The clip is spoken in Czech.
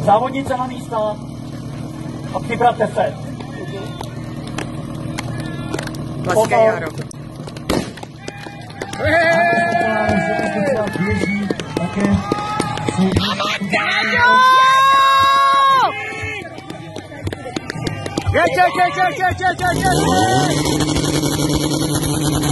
Závodnice na místa a připravte se. Klasika Jaro. Jeď!